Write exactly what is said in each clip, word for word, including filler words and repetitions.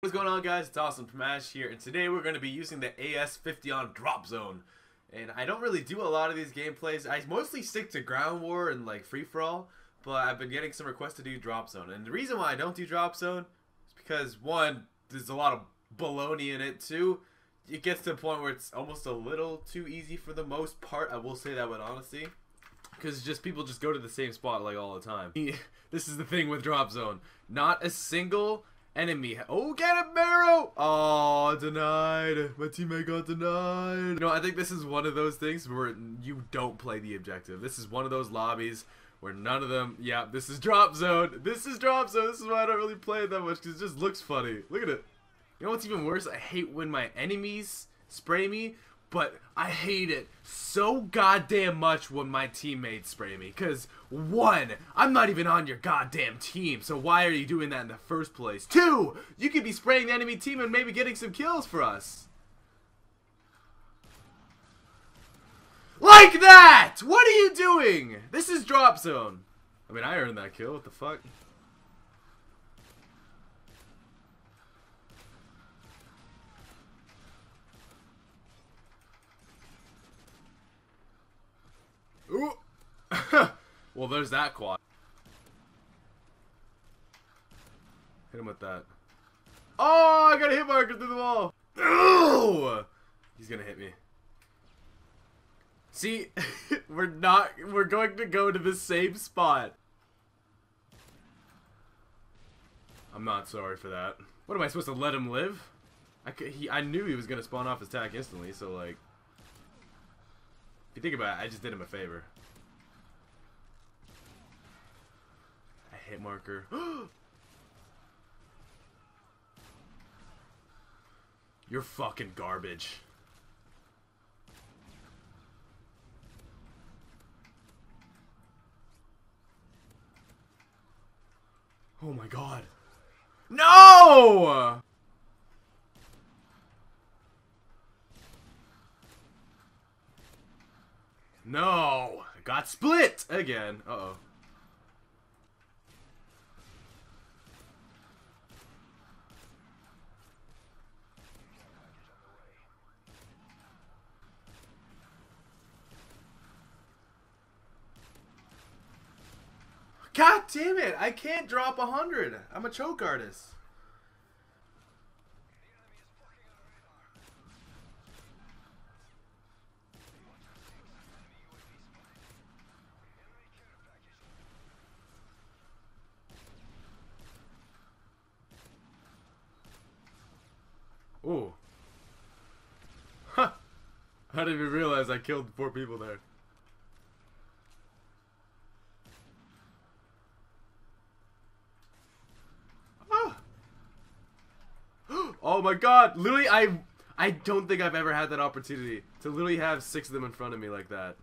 What's going on, guys? It's Awesome from Ash here, and today we're going to be using the A S fifty on Drop Zone. And I don't really do a lot of these gameplays. I mostly stick to Ground War and like Free For All, but I've been getting some requests to do Drop Zone. And the reason why I don't do Drop Zone is because, one, there's a lot of baloney in it. Two, it gets to the point where it's almost a little too easy for the most part. I will say that with honesty, because just people just go to the same spot like all the time. This is the thing with Drop Zone. Not a single enemy. Oh, get him, Marrow! Oh, denied. My teammate got denied. You know, I think this is one of those things where you don't play the objective. This is one of those lobbies where none of them... Yeah, this is Drop Zone. This is Drop Zone. This is why I don't really play it that much, because it just looks funny. Look at it. You know what's even worse? I hate when my enemies spray me, but I hate it so goddamn much when my teammates spray me. Because, one, I'm not even on your goddamn team, so why are you doing that in the first place? Two, you could be spraying the enemy team and maybe getting some kills for us. Like that! What are you doing? This is Drop Zone. I mean, I earned that kill. What the fuck? Ooh. Well, there's that quad. Hit him with that. Oh, I got a hit marker through the wall. Ooh. He's gonna hit me. See, we're not, we're going to go to the same spot. I'm not sorry for that. What am I supposed to let him live? I could, he, I knew he was gonna spawn off his attack instantly, so like, if you think about it, I just did him a favor. A hit marker. You're fucking garbage. Oh my god. No! No! I got split again. Uh-oh. God damn it! I can't drop a hundred. I'm a choke artist. Ooh. Huh. I didn't even realize I killed four people there. Ah. Oh my god! Literally, I I don't think I've ever had that opportunity to literally have six of them in front of me like that.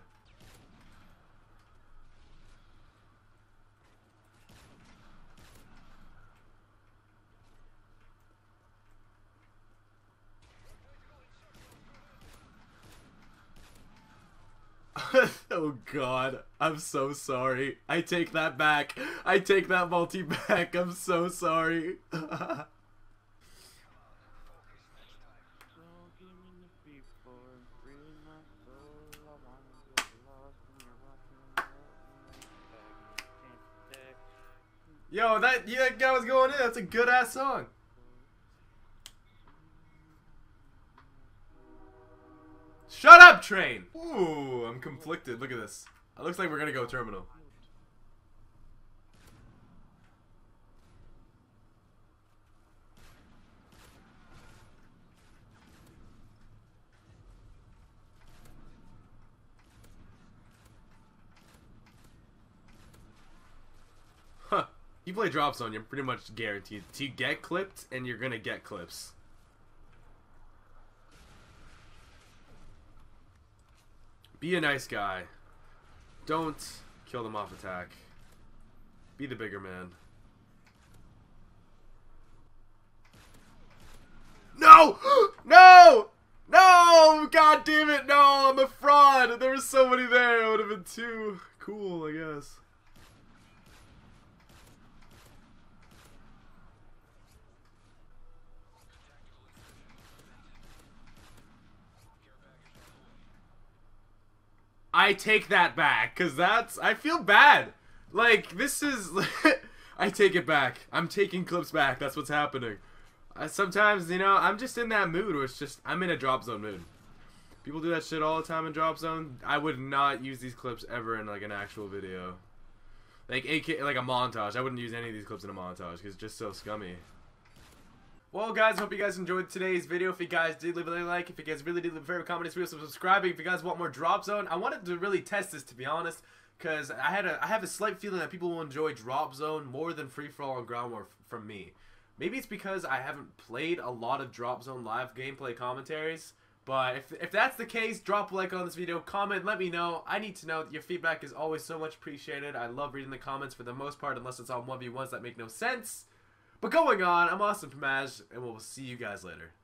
Oh god, I'm so sorry. I take that back. I take that multi back. I'm so sorry. Yo, that, yeah, that guy was going in. That's a good ass song. Shut up, train! Ooh, I'm conflicted. Look at this. It looks like we're gonna go terminal. Huh. You play Drop Zone, you're pretty much guaranteed to get clipped, and you're gonna get clips. Be a nice guy. Don't kill them off attack. Be the bigger man. No! No! No! God damn it, no! I'm a fraud! There were so many there, it would have been too cool, I guess. I take that back, because that's, I feel bad. Like, this is, I take it back. I'm taking clips back. That's what's happening. I, sometimes, you know, I'm just in that mood where it's just, I'm in a drop zone mood. People do that shit all the time in drop zone. I would not use these clips ever in, like, an actual video. Like, A K, like a montage. I wouldn't use any of these clips in a montage, because it's just so scummy. Well, guys, hope you guys enjoyed today's video. If you guys did, leave a like. If you guys really did, leave a favorite, comment, and subscribing. If you guys want more Drop Zone, I wanted to really test this, to be honest, because I had a, I have a slight feeling that people will enjoy Drop Zone more than Free For All and Ground War from me. Maybe it's because I haven't played a lot of Drop Zone live gameplay commentaries. But if, if that's the case, drop a like on this video, comment, let me know. I need to know. Your feedback is always so much appreciated. I love reading the comments for the most part, unless it's on one v ones that make no sense. But going on, I'm Awesome Pamaj, and we'll see you guys later.